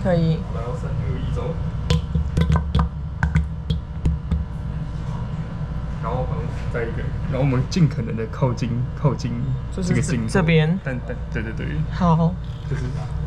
可以。 然后3、2、1走。然后好像再一个，然后我们尽可能的靠近这个镜头。 这边。 但对。 好。 就是